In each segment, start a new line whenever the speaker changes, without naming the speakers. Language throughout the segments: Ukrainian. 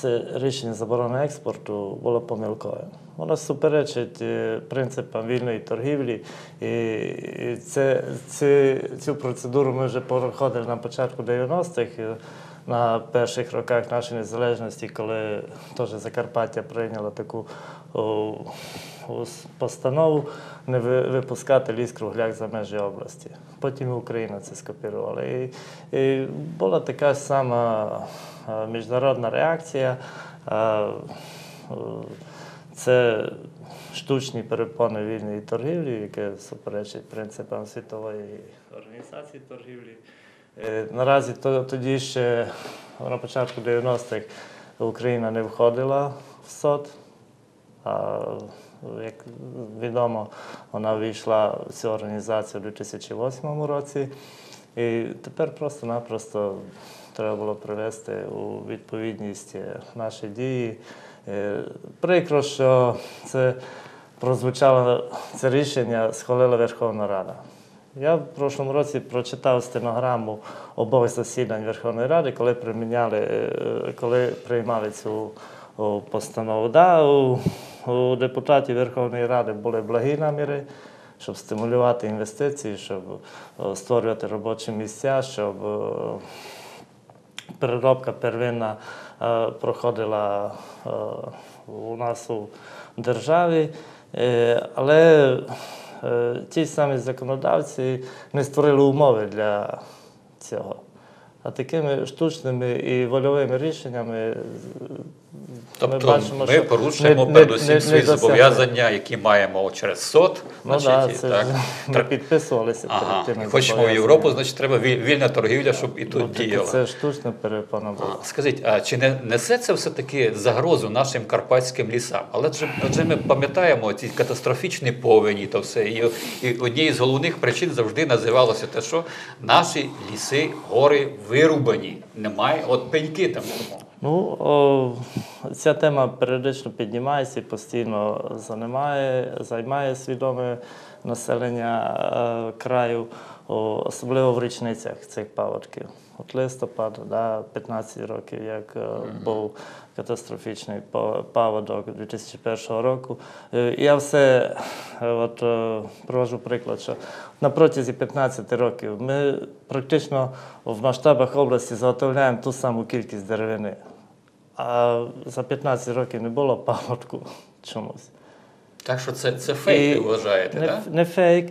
це рішення заборони експорту було помилковим. Воно суперечить принципам вільної торгівлі. І цю процедуру ми вже проходили на початку 90-х, на перших роках нашої незалежності, коли теж Закарпаття прийняло таку постанову не випускати ліс-кругляк за межі області. Потім і Україна це скопірувала. І була така сама міжнародна реакція. Це штучні перепони вільної торгівлі, яке суперечить принципам Світової організації торгівлі. Наразі тоді ще на початку 90-х Україна не входила в СОТ. Як відомо, вона ввійшла в цю організацію у 2008 році. І тепер просто-напросто треба було привести у відповідність наші дії. Прикро, що це прозвучало, це рішення схвалила Верховна Рада. Я в прошлому році прочитав стенограму обох засідань Верховної Ради, коли приймали цю постанову. Да, у депутатів Верховної Ради були благі наміри, щоб стимулювати інвестиції, щоб створювати робочі місця, щоб переробка первинна проходила у нас у державі. Але ті самі законодавці не створили умови для цього. А такими штучними і вольовими рішеннями
тобто
ми бачимо, що
порушуємо передусім свої зобов'язання, які маємо через СОТ.
Ну так, ми підписувалися перед тими.
Хочемо в Європу, значить треба вільна торгівля, щоб і тут діяла.
Це штучна перепона була.
Скажіть, а чи не несе це все-таки загрозу нашим карпатським лісам? Адже ми пам'ятаємо ці катастрофічні повені, то все. І однією з головних причин завжди називалося те, що наші ліси, гори вирубані. Немає, от пеньки там.
Ну, ця тема періодично піднімається і постійно займає свідоме населення краю, особливо в річницях цих паводків. От листопад, 15 років, як був катастрофічний паводок 2001 року. Я все привожу приклад, що на протязі 15 років ми практично в масштабах області заготовляємо ту саму кількість деревини. А за 15 років не було паводку чомусь.
Так що це фейк, ви вважаєте, так?
Не фейк.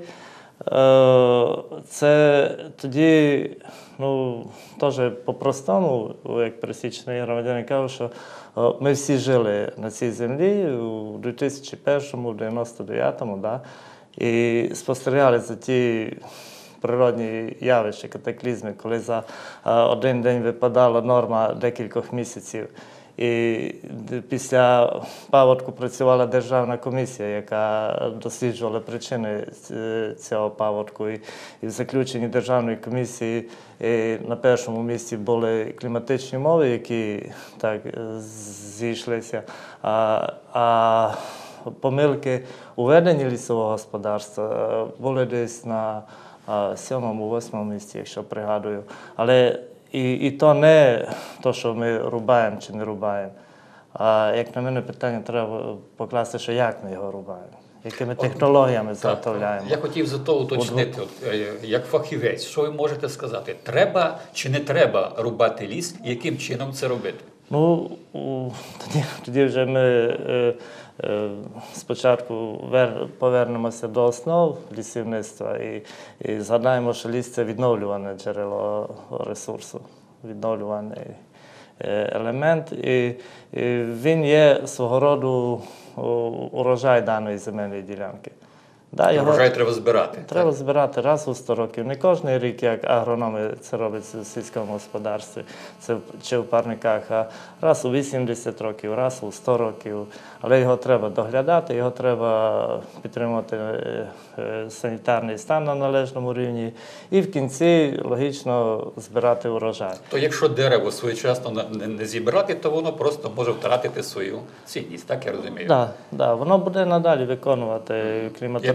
Це тоді, теж по-простому, як пересічний громадянин кажу, що ми всі жили на цій землі у 2001-му, 99-му, і спостерігали за ті природні явища, катаклізми, коли за один день випадала норма декількох місяців. І після паводку працювала державна комісія, яка досліджувала причини цього паводку. І в заключенні державної комісії на першому місці були кліматичні умови, які так зійшлися, а помилки у веденні лісового господарства були десь на 7-8 місці, якщо пригадую. Але і то не те, що ми рубаємо чи не рубаємо. А як на мене питання треба покласти, що як ми його рубаємо, якими технологіями заготовляємо.
Я хотів за то уточнити, як фахівець, що ви можете сказати? Треба чи не треба рубати ліс, і яким чином це робити?
Ну, тоді вже ми спочатку повернемося до основ лісівництва і згадаємо, що ліс – це відновлюване джерело ресурсу, відновлюваний елемент. І він є свого роду урожай даної земельної ділянки.
Урожай треба збирати.
Треба збирати раз у 100 років. Не кожен рік, як агрономи це роблять в сільському господарстві чи в парниках, а раз у 80 років, раз у 100 років. Але його треба доглядати, його треба підтримувати санітарний стан на належному рівні і в кінці логічно збирати урожай.
То якщо дерево своєчасно не зібрати, то воно просто може втратити свою цінність, так я розумію?
Так, воно буде надалі виконувати кліматичні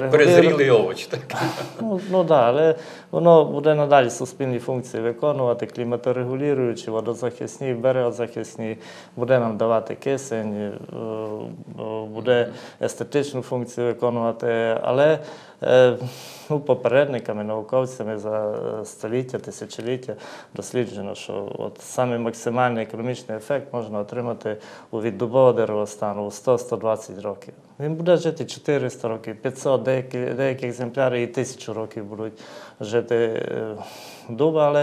перезрілий овоч. Так?
Ну да, але воно буде надалі суспільні функції виконувати, кліматорегулюючі, водозахисні, берегозахисні, буде нам давати кисень, буде естетичну функцію виконувати, але попередниками, науковцями за століття, тисячоліття досліджено, що от саме максимальний економічний ефект можна отримати у віддубового деревостану у 100-120 років. Він буде жити 400 років, 500, деякі екземпляри і 1000 років будуть жити дуба, але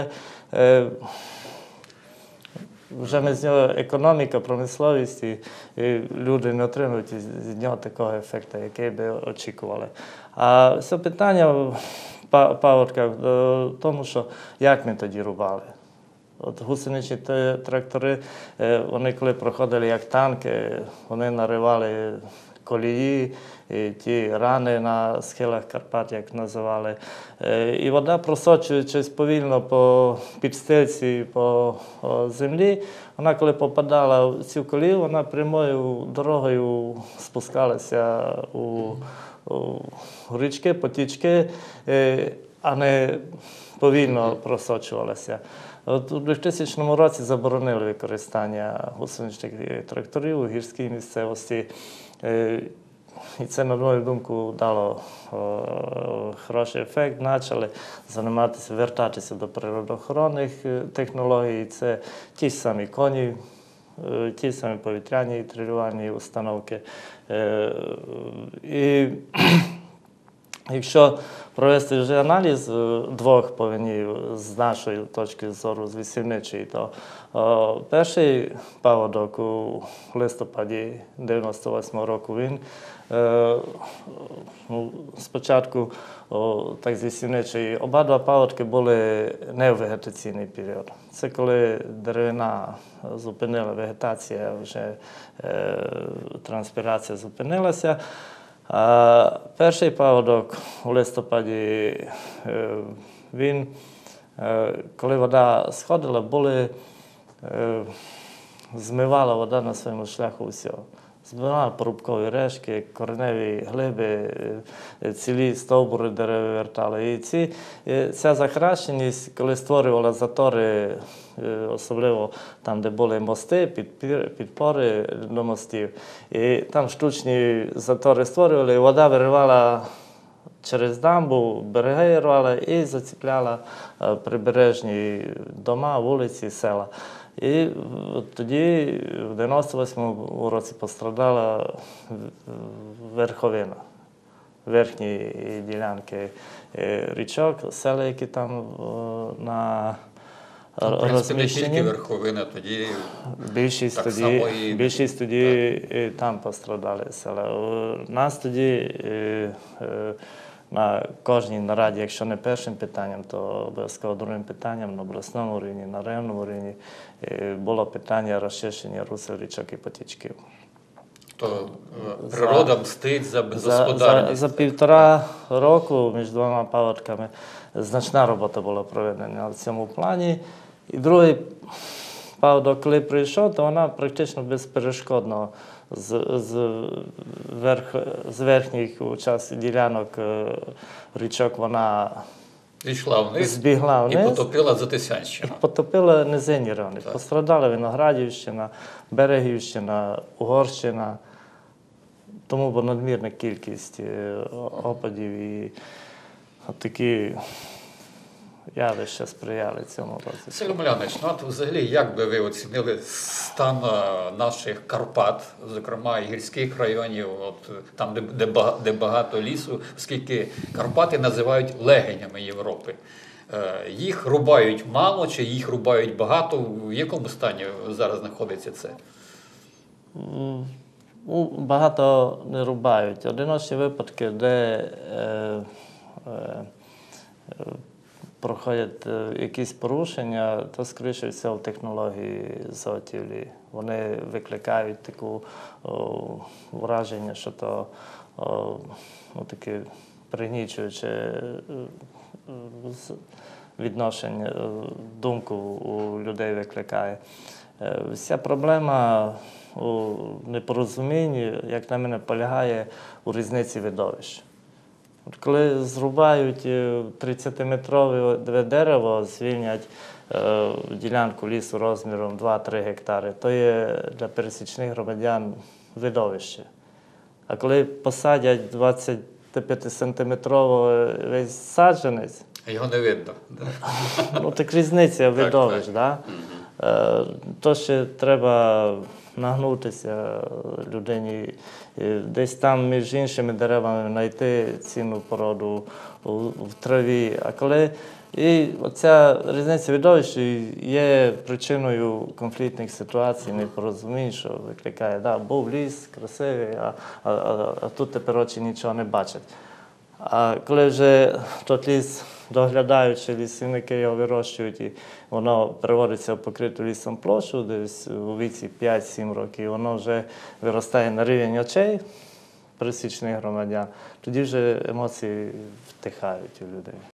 вже ми з нього економіка, промисловість, і люди не отримують з нього такого ефекту, який би очікували. А все питання в паводках в тому, що як ми тоді рубали. От гусеничні трактори, вони коли проходили як танки, вони наривали колії, і ті рани на схилах Карпат, як називали. І вода, просочуючись повільно по підстилці, по землі, вона коли попадала в цю колію, вона прямою дорогою спускалася у річки, потічки, а не повільно просочувалася. От у 2000 році заборонили використання гусеничних тракторів у гірській місцевості. І це, на мою думку, дало хороший ефект. Почали займатися, вертатися до природоохоронних технологій. Це ті ж самі коні, ті ж самі повітряні тренувальні установки. І якщо провести вже аналіз двох повенів з нашої точки зору, з висівничої, то перший паводок у листопаді 98 року, він спочатку, так з висівничої, обидва паводки були не в вегетаційний період. Це коли деревина зупинила, вегетація, вже транспірація зупинилася. А перший паводок у листопаді, він, коли вода сходила, змивала вода на своєму шляху все. Змивала порубкові решки, кореневі глиби, цілі стовбури дерев вертали. І ця захаращеність, коли створювала затори, особливо там, де були мости, підпори до мостів, і там штучні затори створювали, і вода виривала через дамбу, береги рвала і заціпляла прибережні дома, вулиці, села. І тоді, в 98-му році, пострадала верховина, верхні ділянки річок, села, які там розміщені.
Не тільки верховина, тоді
більшість тоді там пострадали села. У нас тоді на кожній нараді, якщо не першим питанням, то обов'язково другим питанням на обласному рівні, на районному рівні було питання розчищення русел, річок і потічків.
То природа мстить за безгосподарність.
За 1,5 року між двома паводками значна робота була проведена в цьому плані. І другий паводок, коли прийшов, то вона практично безперешкодно з верхніх ділянок річок вона збігла вниз.
І потопила Затисянщину.
І потопила низинні райони. Пострадала Виноградівщина, Берегівщина, Угорщина. Тому бо надмірна кількість опадів і такі явища сприяли цьому році.
Василь Омелянович, от взагалі, як би ви оцінили стан наших Карпат, зокрема і гірських районів, там, де багато лісу, оскільки Карпати називають легенями Європи. Їх рубають мало чи їх рубають багато? В якому стані зараз знаходиться це?
Багато не рубають. Одиночні випадки, де проходять якісь порушення, то, скоріше всього, в технології заготівлі. Вони викликають таке враження, що то таке пригнічуюче відношення, думку у людей викликає. Вся проблема у непорозумінні, як на мене, полягає у різниці видовищ. От коли зрубають 30-метрове дерево, звільнять ділянку лісу розміром 2-3 гектари, то є для пересічних громадян видовище. А коли посадять 25-сантиметровий весь саджанець,
Його не видно. Да?
ну так різниця видовищ.
так.
Да? То ще треба нагнутися людині, десь там між іншими деревами знайти цінну породу в траві. А коли і оця різниця видовищ є причиною конфліктних ситуацій, непорозумінь, що викликає, да, був ліс красивий, а тут тепер очі нічого не бачать. А коли вже той ліс, доглядаючи, лісівники його вирощують, і воно приводиться в покриту лісом площу, десь у віці 5-7 років, воно вже виростає на рівень очей пересічних громадян, тоді вже емоції втихають у людей.